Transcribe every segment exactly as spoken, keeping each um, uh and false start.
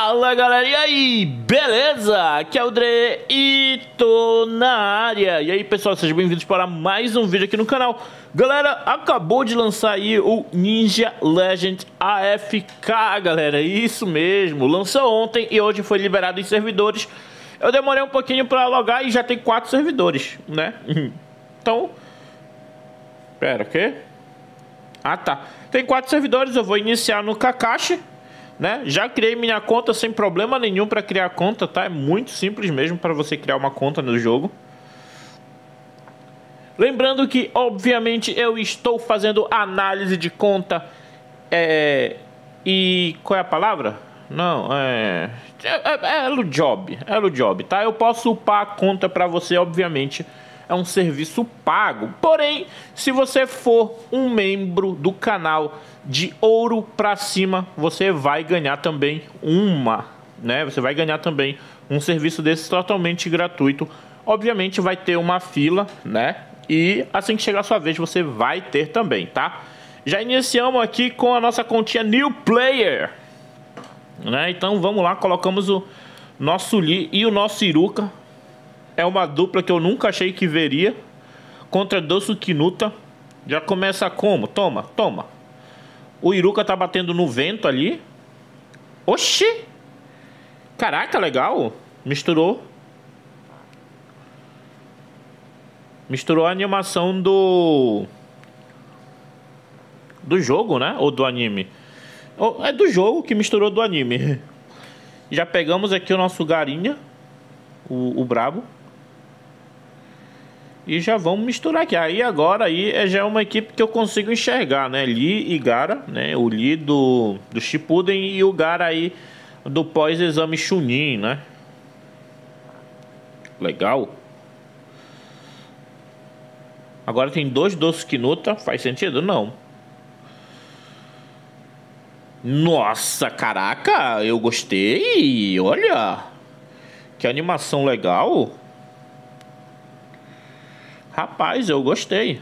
Fala galera, e aí, beleza? Aqui é o Dre e tô na área. E aí pessoal, sejam bem-vindos para mais um vídeo aqui no canal. Galera, acabou de lançar aí o Ninja Legend A F K, galera. Isso mesmo, lançou ontem e hoje foi liberado em servidores. Eu demorei um pouquinho para logar e já tem quatro servidores, né? Então, pera, o quê? Ah tá, tem quatro servidores, eu vou iniciar no Kakashi, né? Já criei minha conta sem problema nenhum para criar conta, tá? É muito simples mesmo para você criar uma conta no jogo. Lembrando que, obviamente, eu estou fazendo análise de conta. É... E qual é a palavra? Não, é... É, é no job, é no job, tá? Eu posso upar a conta para você, obviamente. É um serviço pago. Porém, se você for um membro do canal de ouro pra cima, você vai ganhar também uma, né? Você vai ganhar também um serviço desse totalmente gratuito. Obviamente vai ter uma fila, né? E assim que chegar a sua vez, você vai ter também, tá? Já iniciamos aqui com a nossa continha New Player, né? Então vamos lá, colocamos o nosso Lee e o nosso Iruka. É uma dupla que eu nunca achei que veria contra Dosukinuta. Já começa como? Toma, toma. O Iruka tá batendo no vento ali. Oxi! Caraca, legal. Misturou. Misturou a animação do... Do jogo, né? Ou do anime. É do jogo que misturou do anime. Já pegamos aqui o nosso Garinha. O, o brabo. E já vamos misturar aqui. Aí agora aí já é uma equipe que eu consigo enxergar, né? Lee e Gaara, né? O Lee do, do Shippuden e o Gaara aí do pós-exame Chunin, né? Legal. Agora tem dois Dosukinuta. Faz sentido? Não. Nossa, caraca, eu gostei. Olha. Que animação legal. Rapaz, eu gostei.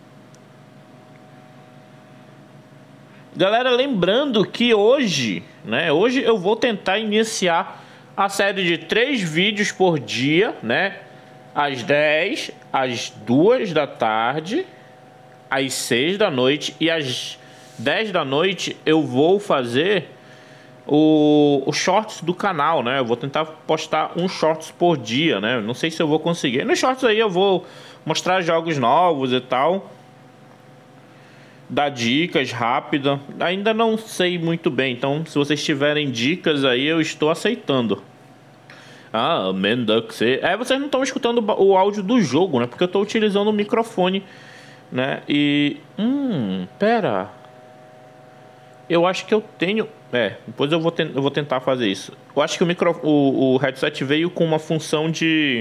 Galera, lembrando que hoje, né? Hoje eu vou tentar iniciar a série de três vídeos por dia, né? Às dez, às duas da tarde, às seis da noite e às dez da noite eu vou fazer o, o shorts do canal, né? Eu vou tentar postar um shorts por dia, né? Não sei se eu vou conseguir. Nos shorts aí eu vou mostrar jogos novos e tal, dar dicas rápidas. Ainda não sei muito bem, então se vocês tiverem dicas aí eu estou aceitando. Ah, Mendux. É, vocês não estão escutando o áudio do jogo, né? Porque eu estou utilizando o microfone, né? E... Hum, pera. Eu acho que eu tenho... É, depois eu vou, ten... eu vou tentar fazer isso. Eu acho que o, micro... o, o headset veio com uma função de...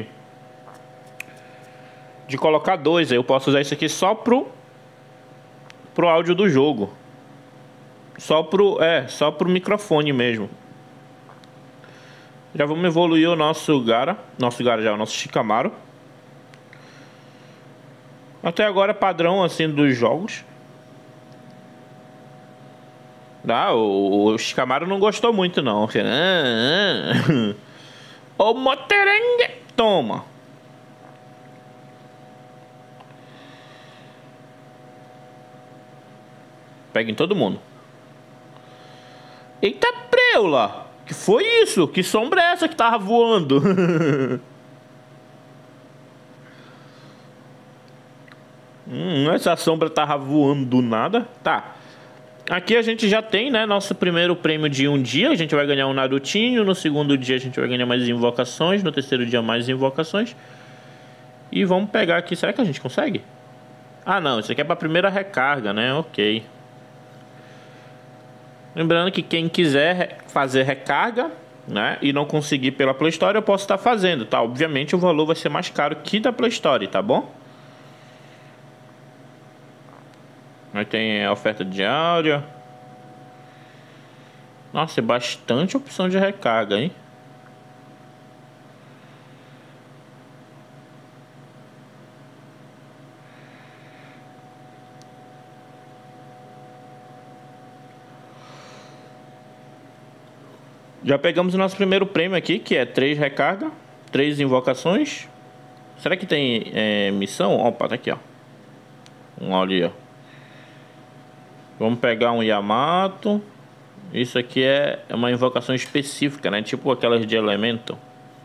De colocar dois. Aí eu posso usar isso aqui só pro... Pro áudio do jogo. Só pro... É, só pro microfone mesmo. Já vamos evoluir o nosso Gaara. Nosso Gaara já, o nosso Shikamaru. Até agora é padrão assim dos jogos. Ah, o, o Shikamaru não gostou muito não. O Moterengue. Toma. Pega em todo mundo. Eita preula. Que foi isso? Que sombra é essa que tava voando? hum, essa sombra tava voando do nada. Tá. Aqui a gente já tem, né, nosso primeiro prêmio de um dia. A gente vai ganhar um Narutinho. No segundo dia a gente vai ganhar mais invocações. No terceiro dia mais invocações. E vamos pegar aqui. Será que a gente consegue? Ah não, isso aqui é pra primeira recarga, né? Ok. Lembrando que quem quiser fazer recarga, né, e não conseguir pela Play Store, eu posso estar fazendo, tá? Obviamente o valor vai ser mais caro que da Play Store, tá bom? Aí tem a oferta diária. Nossa, é bastante opção de recarga, hein? Já pegamos o nosso primeiro prêmio aqui, que é três recarga, três invocações. Será que tem é, missão? Opa, tá aqui, ó. Um ali, ó. Vamos pegar um Yamato. Isso aqui é uma invocação específica, né? Tipo aquelas de elemento.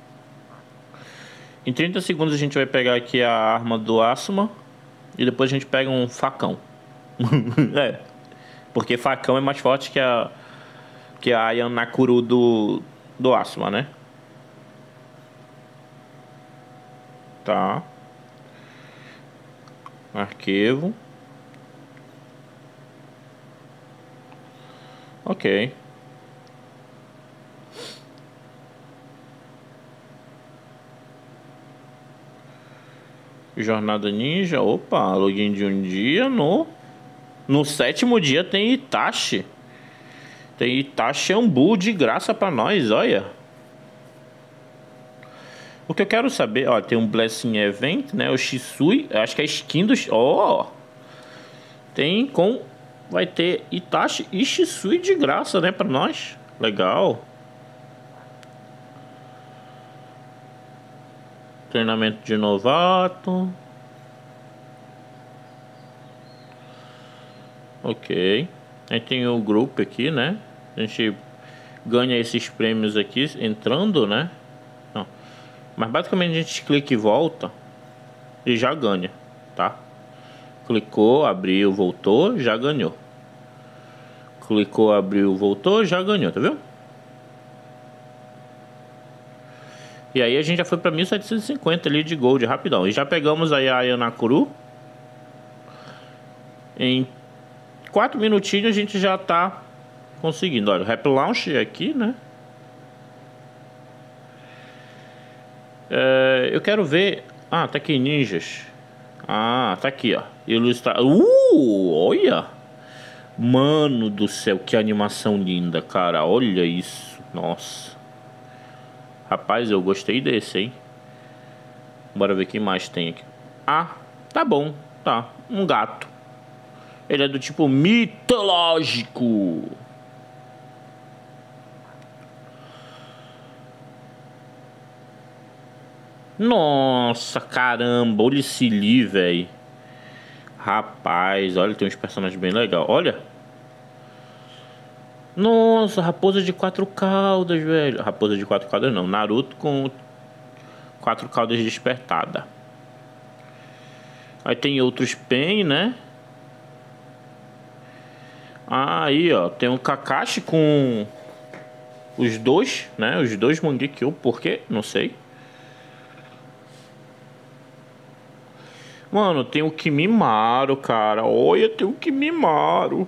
Em trinta segundos a gente vai pegar aqui a arma do Asuma. E depois a gente pega um facão. É. Porque facão é mais forte que a Que a Yanakuru do Do Asuma, né? Tá. Arquivo. Ok. Jornada Ninja. Opa, login de um dia no... No sétimo dia tem Itachi. Tem Itachi Ambu de graça pra nós, olha. O que eu quero saber... Ó, tem um Blessing Event, né? O Shisui. Acho que é skin do... Ó. Tem com... Vai ter Itachi e Shisui de graça, né? Pra nós. Legal. Treinamento de novato. Ok. Aí tem o grupo aqui, né? A gente ganha esses prêmios aqui entrando, né? Não. Mas basicamente a gente clica e volta e já ganha, tá? Clicou, abriu, voltou, já ganhou. Clicou, abriu, voltou, já ganhou, tá vendo? E aí a gente já foi pra mil setecentos e cinquenta ali de gold, rapidão. E já pegamos aí a Yanakuru. Em quatro minutinhos a gente já tá conseguindo. Olha, o Rap Launch aqui, né? É, eu quero ver... Ah, tá aqui, ninjas. Ah, tá aqui, ó. Ilustra... Uh, olha! Mano do céu, que animação linda, cara. Olha isso. Nossa. Rapaz, eu gostei desse, hein? Bora ver o que mais tem aqui. Ah, tá bom. Tá, um gato. Ele é do tipo mitológico. Nossa, caramba. Olha esse Lee, velho. Rapaz, olha, tem uns personagens bem legais. Olha. Nossa, raposa de quatro caudas, velho. Raposa de quatro caudas não. Naruto com quatro caudas despertada. Aí tem outros Pen, né? Aí, ó. Tem um Kakashi com os dois, né? Os dois Mangekyo. Por quê? Não sei. Mano, tem o Kimimaro, cara. Olha, tem o Kimimaro.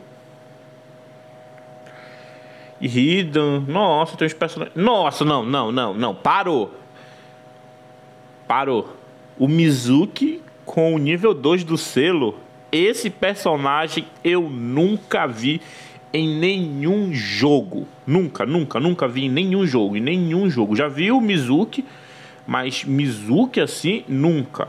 Hidan. Nossa, tem uns personagens. Nossa, não, não, não, não. Parou. Parou. O Mizuki com o nível dois do selo. Esse personagem eu nunca vi em nenhum jogo. Nunca, nunca, nunca vi em nenhum jogo. Em nenhum jogo. Já vi o Mizuki, mas Mizuki assim, nunca.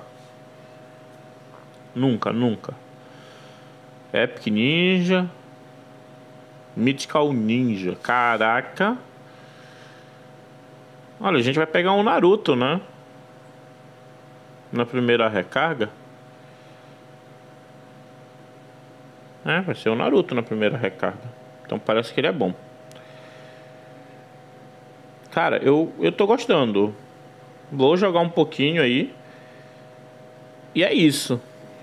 Nunca, nunca. Epic Ninja. Mythical Ninja. Caraca. Olha, a gente vai pegar um Naruto, né? Na primeira recarga. É, vai ser o Naruto na primeira recarga. Então parece que ele é bom. Cara, eu, eu tô gostando. Vou jogar um pouquinho aí. E é isso.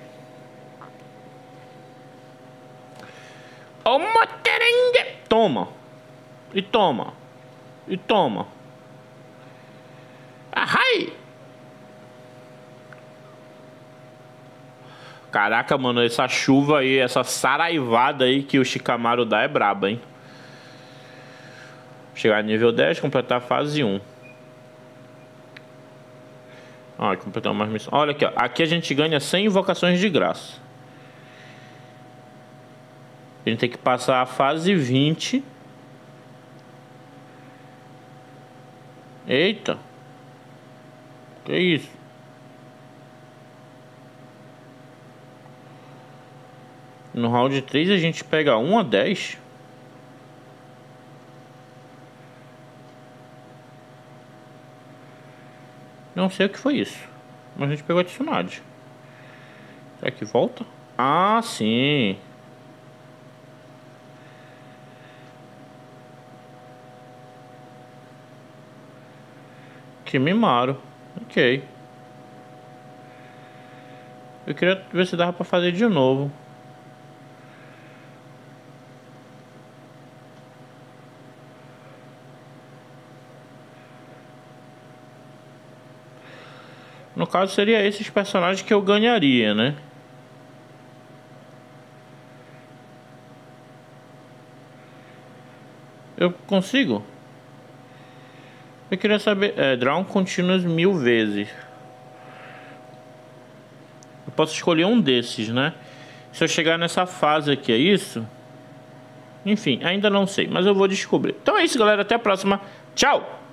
Ô, Moterengue! Toma. E toma. E toma. Ahai! Caraca, mano, essa chuva aí, essa saraivada aí que o Shikamaru dá é braba, hein? Chegar a nível dez, completar a fase um. Ah, completar mais missões. Olha aqui, ó. Aqui a gente ganha cem invocações de graça. A gente tem que passar a fase vinte. Eita. Que isso? No round três a gente pega um a dez. Não sei o que foi isso. Mas a gente pegou a Tsunade. Será que volta? Ah, sim. Que mimaro. Ok. Eu queria ver se dava pra fazer de novo. No caso seria esses personagens que eu ganharia, né? Eu consigo? Eu queria saber... É, Drown Continuous mil vezes. Eu posso escolher um desses, né? Se eu chegar nessa fase aqui, é isso? Enfim, ainda não sei, mas eu vou descobrir. Então é isso, galera. Até a próxima. Tchau!